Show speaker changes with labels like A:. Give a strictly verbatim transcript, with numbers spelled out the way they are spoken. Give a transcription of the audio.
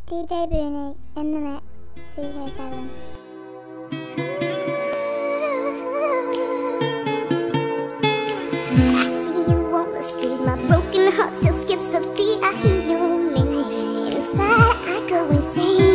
A: D J Booney in the mix, two K seven.
B: I see you on the street, my broken heart still skips a beat. I hear your name, inside I go insane.